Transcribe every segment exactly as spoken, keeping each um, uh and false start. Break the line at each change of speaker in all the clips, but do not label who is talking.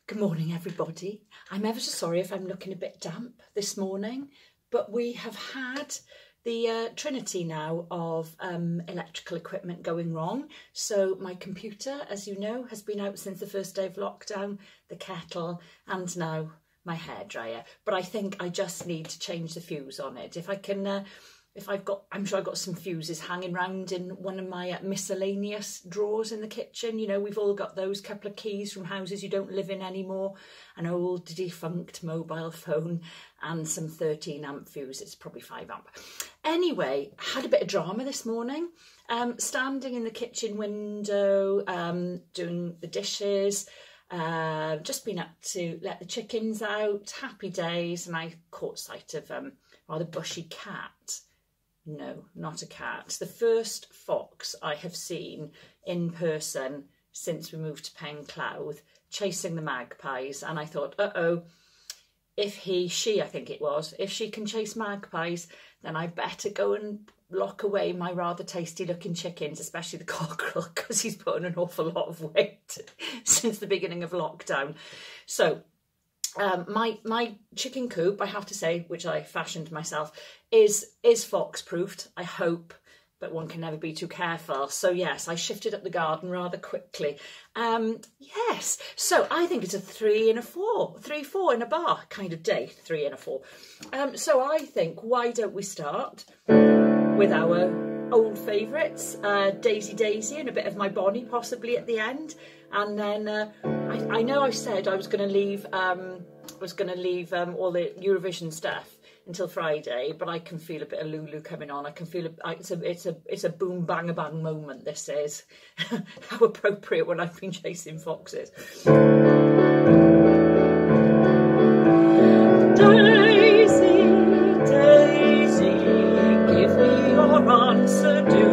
Good morning, everybody. I'm ever so sorry if I'm looking a bit damp this morning, but we have had the uh, trinity now of um, electrical equipment going wrong. So my computer, as you know, has been out since the first day of lockdown, the kettle, and now my hairdryer. But I think I just need to change the fuse on it. If I can... Uh, If I've got, I'm sure I've got some fuses hanging around in one of my uh, miscellaneous drawers in the kitchen. You know, we've all got those couple of keys from houses you don't live in anymore, an old defunct mobile phone and some thirteen amp fuse. It's probably five amp. Anyway, had a bit of drama this morning. Um, standing in the kitchen window, um, doing the dishes. Uh, just been up to let the chickens out. Happy days. And I caught sight of um, rather bushy cat. No, not a cat. The first fox I have seen in person since we moved to Penclouth, chasing the magpies. And I thought, uh-oh, if he, she, I think it was, if she can chase magpies, then I better go and lock away my rather tasty looking chickens, especially the cockerel, because he's put on an awful lot of weight since the beginning of lockdown. So Um, my my chicken coop, I have to say, which I fashioned myself, is is fox proofed, I hope, but one can never be too careful. So yes, I shifted up the garden rather quickly. Um, yes, so I think it's a three and a four, three, four in a bar kind of day, three and a four. Um, so I think, why don't we start with our old favourites, uh, Daisy Daisy and a bit of My Bonnie possibly at the end. And then uh, I, I know I said I was going to leave, um, was going to leave um, all the Eurovision stuff until Friday, but I can feel a bit of Lulu coming on. I can feel a, it's a it's a it's a boom bang a bang moment. This is how appropriate when I've been chasing foxes. Daisy, Daisy, give me your answer, do.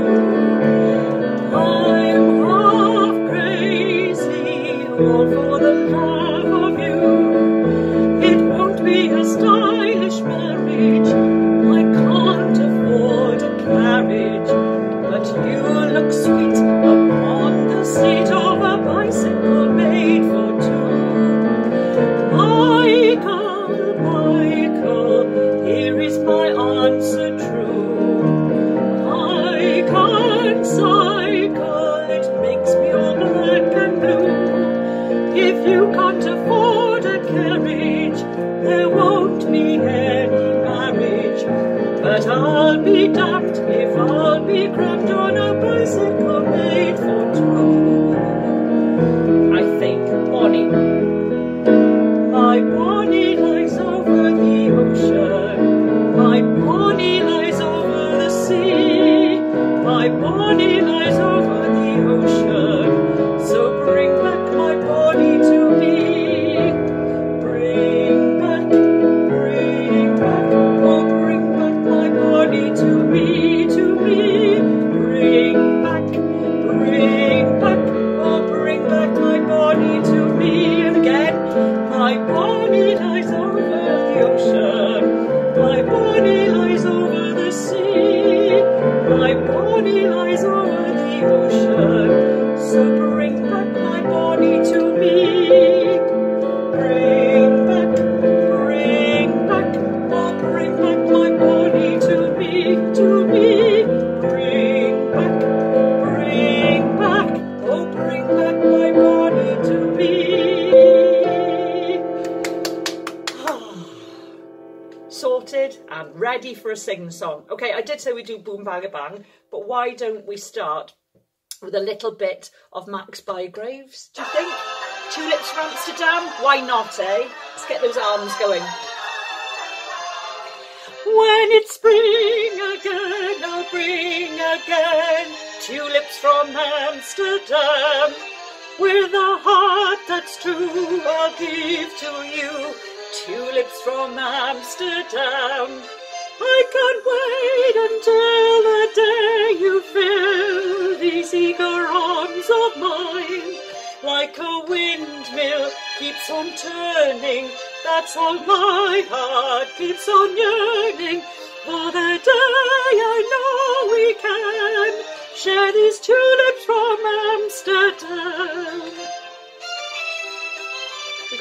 I'm half crazy, all for the love of you. It won't be a stylish marriage, I can't afford a carriage, but you look sweet upon the seat of a bicycle made for two. Michael, Michael, here is my answer true. I can't cycle, it makes me all black and blue. If you can't afford a carriage, there won't be any marriage, but I'll be damned if I'll be crammed on a bicycle made for two. I think Bonnie. My Bonnie lies over the ocean, my Bonnie lies over the sea, my Bonnie lies over the ocean, so bring back my Bonnie to me. Bring back, bring back, oh bring back my Bonnie to me, to me. Bring back, bring back, oh bring back my Bonnie to me. And again, my Bonnie lies over the ocean, my Bonnie lies over the sea, my Bonnie lies over the ocean, so bring back my Bonnie to me. Bring back, bring back, oh bring back my Bonnie to me, to me. Bring back, bring back, oh bring back my Bonnie to me. Sorted and ready for a sing-song. Okay, I did say we do Boom Bang a Bang, but why don't we start with a little bit of Max Bygraves, do you think? Tulips for Amsterdam? Why not, eh? Let's get those arms going. When it's spring again, I'll bring again tulips from Amsterdam. With a heart that's true, I'll give to you tulips from Amsterdam. I can't wait until the day you fill these eager arms of mine. Like a windmill keeps on turning, that's how my heart keeps on yearning. For the day I know we can share these tulips from Amsterdam.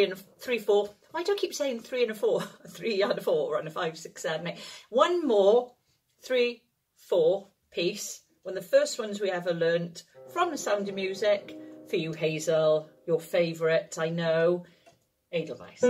three and a, three, four. Why do I keep saying three and a four? A three and a four and a five, six, seven, eight. One more three, four piece. One of the first ones we ever learnt from The Sound of Music. For you, Hazel, your favourite, I know, Edelweiss.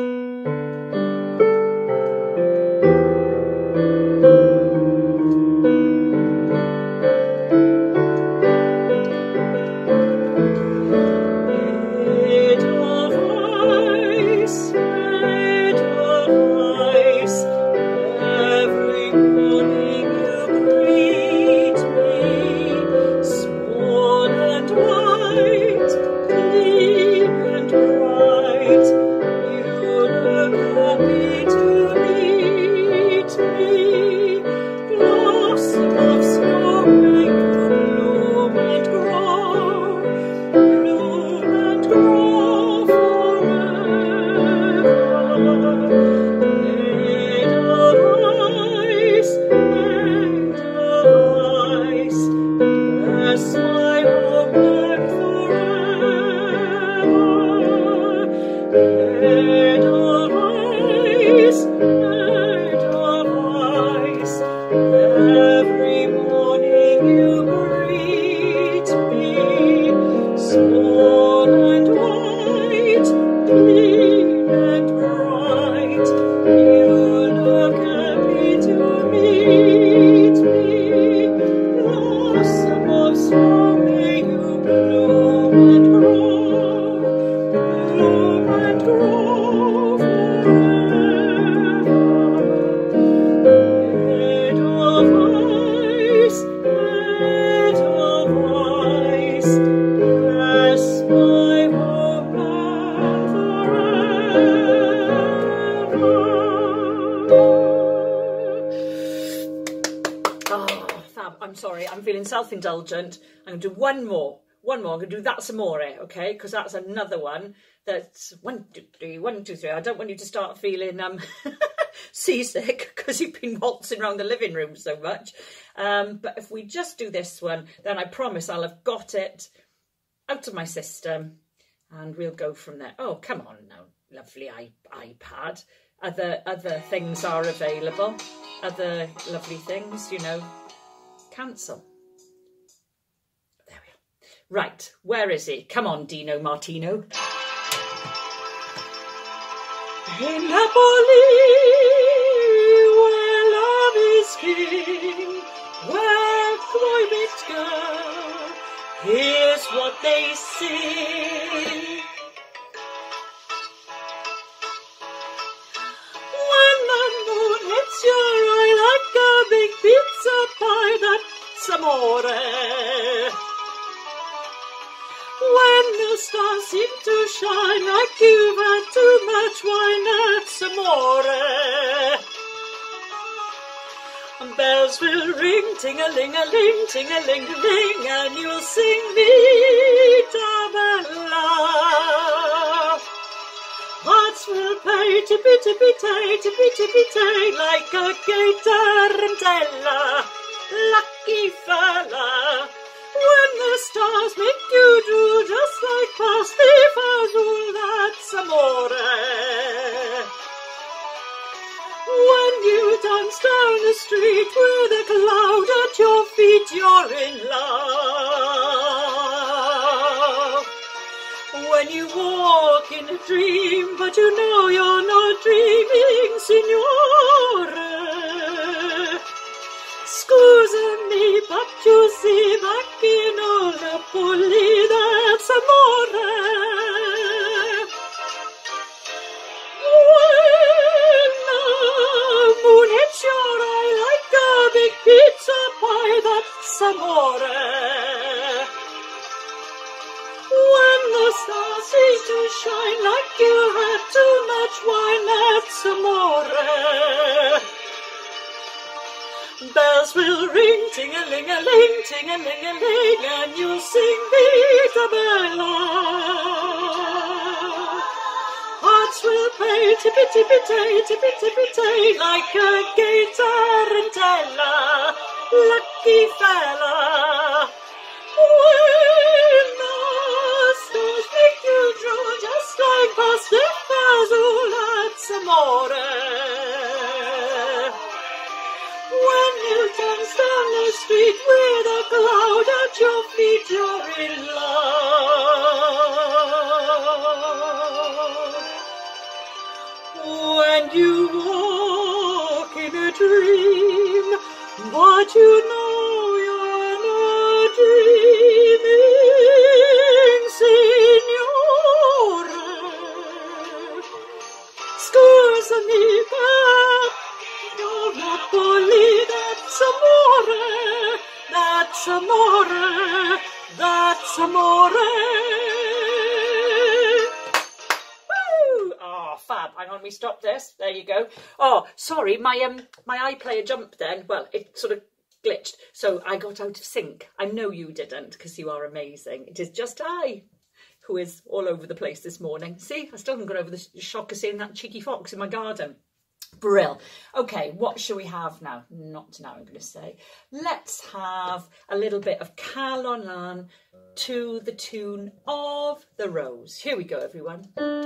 Self-indulgent. I'm going to do one more. One more. I'm going to do That's Amore, okay? Because that's another one that's one, two, three, one, two, three. I don't want you to start feeling um, seasick because you've been waltzing around the living room so much. Um, but if we just do this one, then I promise I'll have got it out of my system and we'll go from there. Oh, come on now, lovely iPad. Other, other things are available. Other lovely things, you know. Cancel. Right, where is he? Come on, Dino Martino. In Napoli, where love is king, where climate go, here's what they sing. When the moon hits your eye like a big pizza pie, that's amore. When the stars seem to shine like you've had too much wine, that's amore. And bells will ring, ting-a-ling-a-ling, ting-a-ling-a-ling, and you'll sing Vita Bella. Hearts will play tippy-tippy-tay, tippy-tippy-tay, like a gay tarantella, lucky fella. When the stars make you do just like Pastifazool, that's amore. When you dance down the street with a cloud at your feet, you're in love. When you walk in a dream, but you know you're not dreaming, signore. Scusami, but you see back in old Napoli, that's amore. When the moon hits your eye like a big pizza pie, that's amore. When the stars seem to shine like you had too much wine, that's amore. Bells will ring, ting-a-ling-a-ling, ting-a-ling-a-ling, and you'll sing Vita Bella. Hearts will play tippy-tippy-tay, tippy-tippy-tay, like a gay tarantella, lucky fella. When the stars make you drool, just like Pastifa that's amore. When you dance down the street with a cloud at your feet, you're in love. When you walk in a dream, but you know you're not dreaming, signore. Scusami, but you're not bully. That's amore, that's amore, that's amore. Oh, fab. Hang on, let me stop this. There you go. Oh, sorry, my um my iPlayer jumped then. Well, it sort of glitched, so I got out of sync. I know you didn't, because you are amazing. It is just I who is all over the place this morning. See, I still haven't got over the shock of seeing that cheeky fox in my garden. Brill. Okay, what shall we have now? Not now, I'm going to say. Let's have a little bit of Cal on Lan to the tune of the Rose. Here we go, everyone.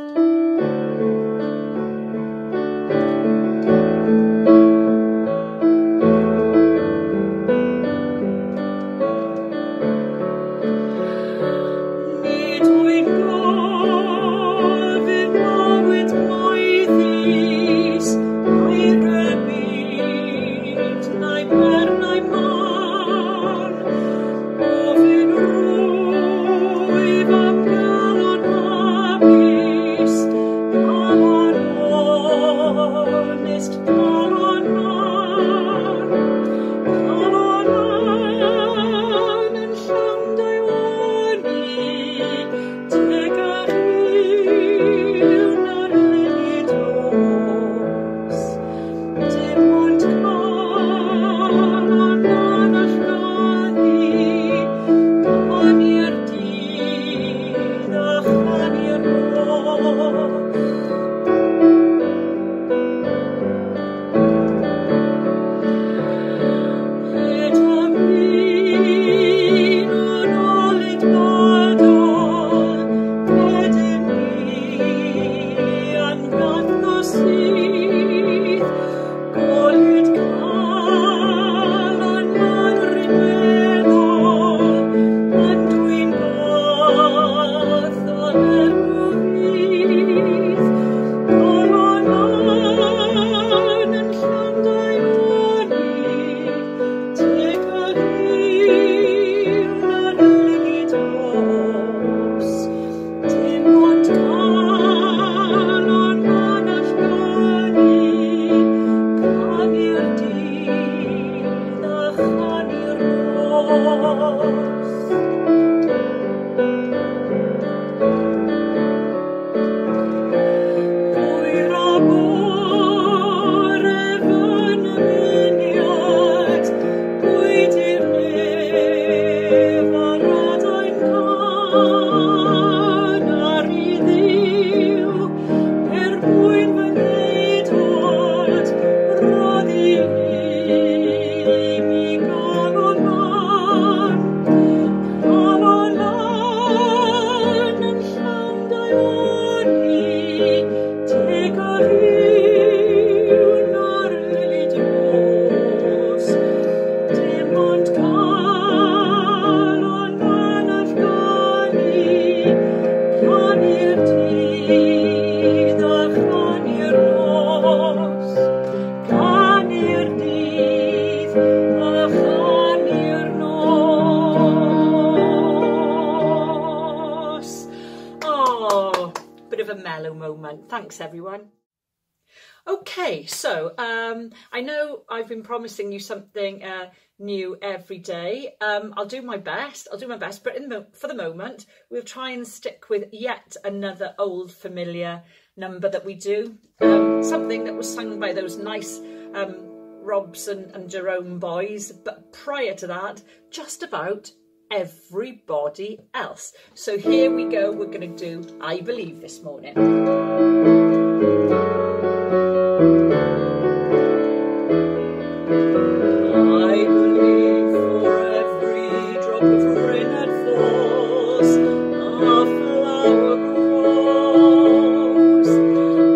Thanks, everyone. Okay, so um, I know I've been promising you something uh, new every day. Um, I'll do my best. I'll do my best, but in the, for the moment, we'll try and stick with yet another old familiar number that we do. Um, something that was sung by those nice um, Robson and Jerome boys, but prior to that, just about everybody else. So here we go. We're going to do I Believe this morning. I believe for every drop of rain that falls, a flower grows.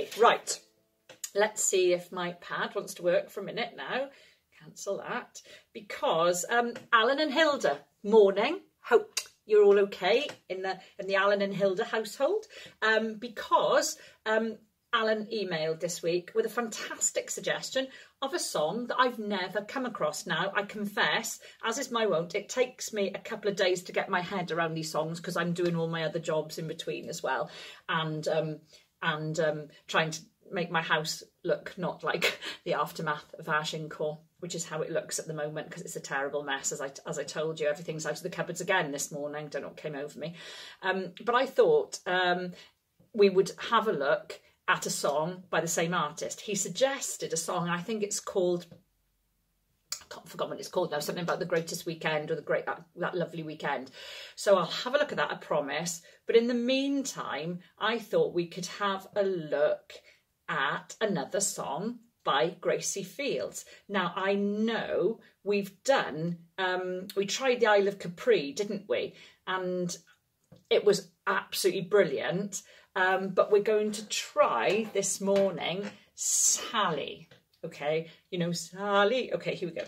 Okay, right. Let's see if my pad wants to work for a minute now. Cancel that. Because um, Alan and Hilda, morning. Hope you're all okay in the in the Alan and Hilda household. Um, because um, Alan emailed this week with a fantastic suggestion of a song that I've never come across. Now, I confess, as is my wont, it takes me a couple of days to get my head around these songs because I'm doing all my other jobs in between as well, and um, and um, trying to make my house look not like the aftermath of Agincourt, which is how it looks at the moment because it's a terrible mess. As I as I told you, everything's out of the cupboards again this morning. Don't know what came over me, um, but I thought um, we would have a look at a song by the same artist. He suggested a song, and I think it's called, I can't forget what it's called now, something about the greatest weekend or the great that, that lovely weekend. So I'll have a look at that, I promise. But in the meantime, I thought we could have a look at another song by Gracie Fields. Now, I know we've done, um, we tried the Isle of Capri, didn't we? And it was absolutely brilliant. Um, but we're going to try this morning Sally. Okay, you know Sally. Okay, here we go.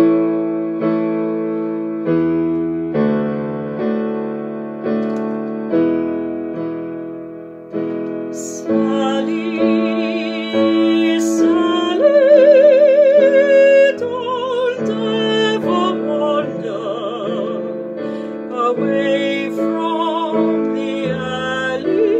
Sally, Sally, don't ever wander away from the alley.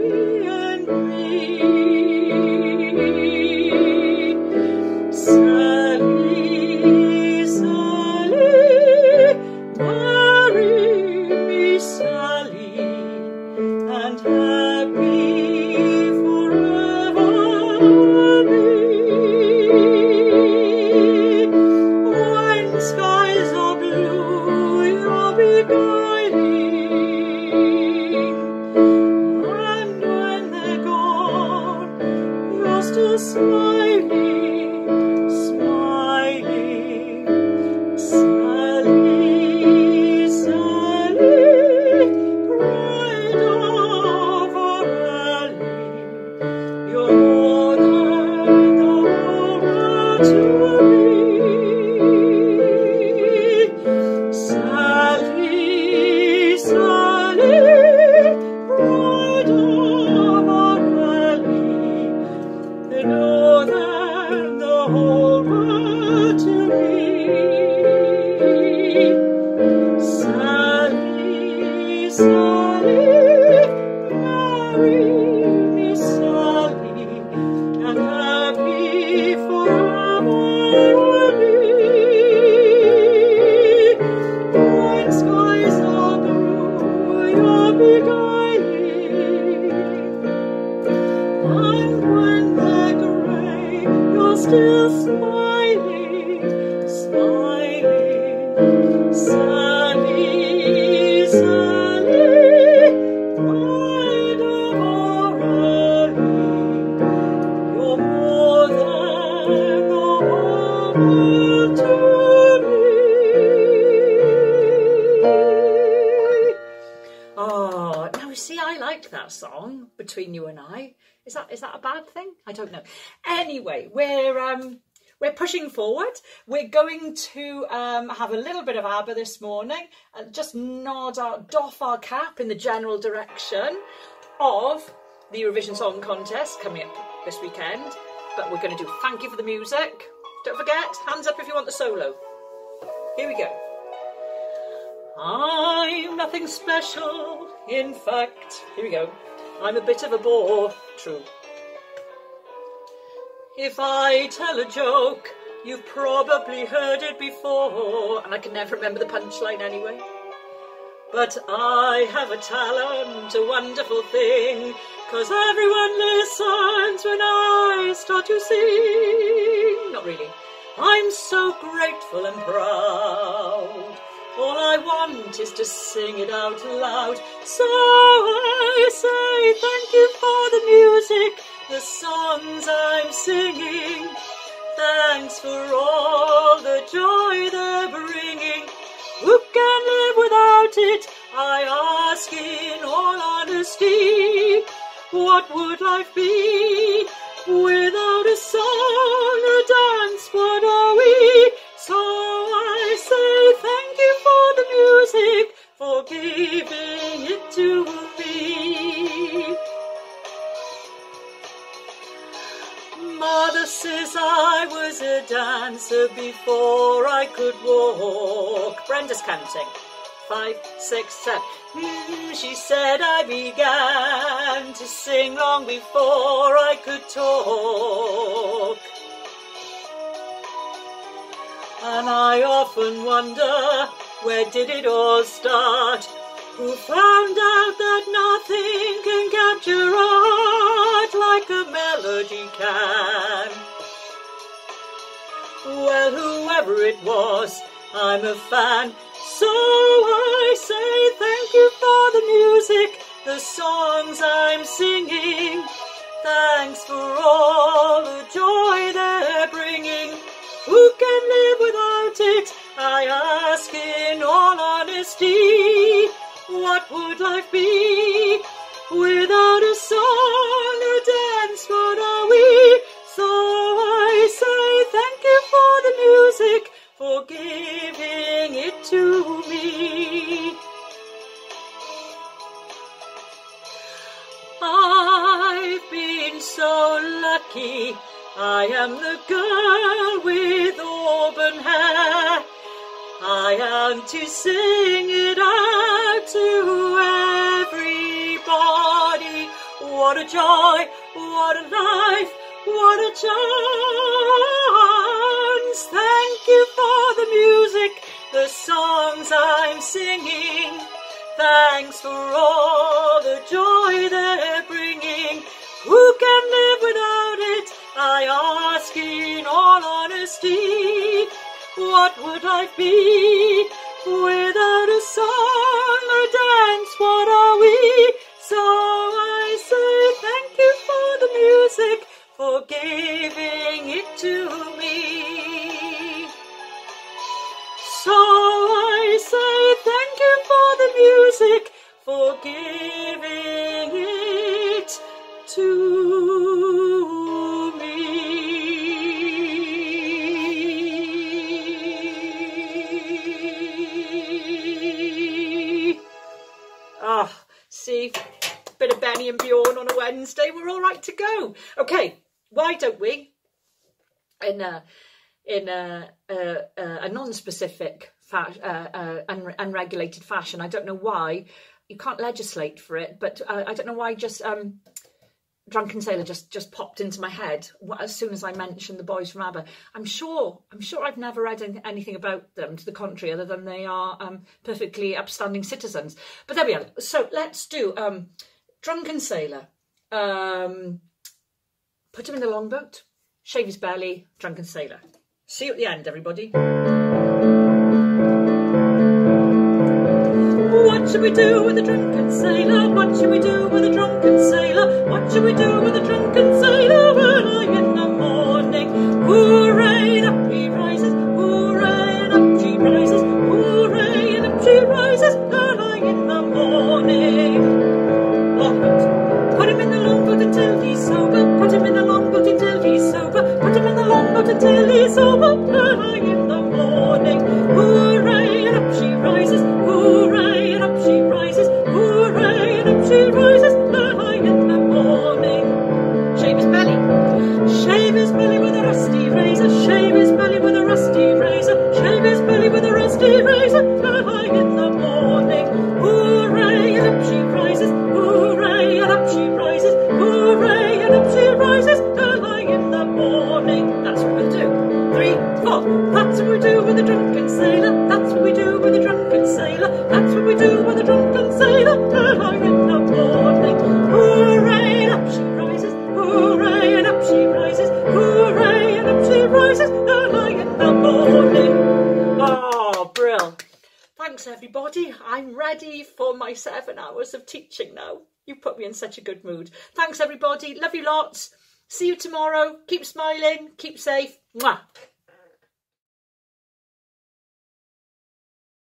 Sally, Sally, marry me, Sally, and happy forever be. When skies are blue, you'll be beguiling, and when they're gone, you're still smiling. Song between you and I, is that is that a bad thing? I don't know. Anyway, we're um we're pushing forward. We're going to um have a little bit of ABBA this morning and just nod our doff our cap in the general direction of the Eurovision Song Contest coming up this weekend. But we're going to do Thank You for the Music. Don't forget, hands up if you want the solo. Here we go. I'm nothing special, in fact, here we go, I'm a bit of a bore, true. If I tell a joke, you've probably heard it before, and I can never remember the punchline anyway. But I have a talent, a wonderful thing, 'cause everyone listens when I start to sing. Not really. I'm so grateful and proud. All I want is to sing it out loud. So I say thank you for the music, the songs I'm singing. Thanks for all the joy they're bringing. Who can live without it? I ask in all honesty. What would life be without a song, a dance? What are we? So I say thank you for the music, for giving it to me. Mother says I was a dancer before I could walk. Brenda's counting. Five, six, seven. Mm, she said I began to sing long before I could talk. And I often wonder, where did it all start? Who found out that nothing can capture art like a melody can? Well, whoever it was, I'm a fan. So I say thank you for the music, the songs I'm singing. Thanks for all the joy they're bringing. Who can live without it? I ask in all honesty. What would life be without a song, a dance? What are we? So I say thank you for the music, for giving it to me. I've been so lucky, I am the girl with auburn hair. I am to sing it out to everybody. What a joy, what a life, what a chance. Thank you for the music, the songs I'm singing. Thanks for all the joy they're bringing. Who can live without it? I ask in all honesty. What would life be without a song, a dance? What are we? So I say thank you for the music, for giving it to me. So I say thank you for the music, for giving it to me. Ah, oh, see, bit of Benny and Bjorn on a Wednesday, we're all right to go. Okay, why don't we, in a, in a, a, a non-specific, fa uh, uh, un unregulated fashion, I don't know why, you can't legislate for it, but uh, I don't know why just um, Drunken Sailor just, just popped into my head as soon as I mentioned the boys from ABBA. I'm sure, I'm sure I've never read anything about them to the contrary, other than they are um, perfectly upstanding citizens. But there we are. So let's do um, Drunken Sailor. Um, put him in the longboat, shave his belly, Drunken Sailor. See you at the end, everybody. What should we do with a drunken sailor? What should we do with a drunken sailor? What should we do with a drunken sailor? Early in the morning, hooray, and up he rises, hooray, and up she rises, hooray, and up she rises, early in the morning. Longboat, put him in the longboat until he's sober, put him in the longboat until he's sober, put him in the longboat until he's sober, early in the morning, hooray, and up she rises, hooray, and up she rises, hooray, and up she rises, early in the morning. Shave his belly, shave his belly with a rusty razor, shave his belly with a rusty razor, shave his belly with a rusty razor, early in the morning. Hooray, and up she rises, hooray, and up she rises, hooray, and up she rises, early in the morning. That's what we'll do. Three, four. That's what we do with a drunken sailor. That's what we do with a drunken sailor. That's what we do with a drunken sailor. Early in the morning. Hooray, and up she rises. Hooray, and up she rises. Hooray, and up she rises. Early in the morning. Oh, brill. Thanks, everybody. I'm ready for my seven hours of teaching now. You put me in such a good mood. Thanks, everybody. Love you lots. See you tomorrow. Keep smiling. Keep safe. Mwah.